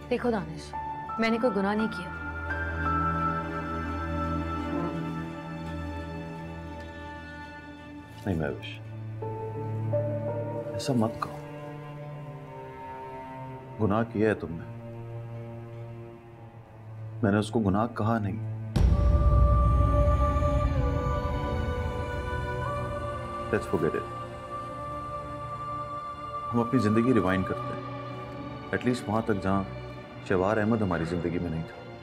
देखो दानिश, मैंने कोई गुनाह नहीं किया। नहीं महविश, ऐसा मत कहो। गुनाह किया है तुमने, मैंने उसको गुनाह कहा नहीं। Let's forget it. हम अपनी जिंदगी रिवाइंड करते हैं, एटलीस्ट वहां तक जहां शवार अहमद हमारी जिंदगी में नहीं था।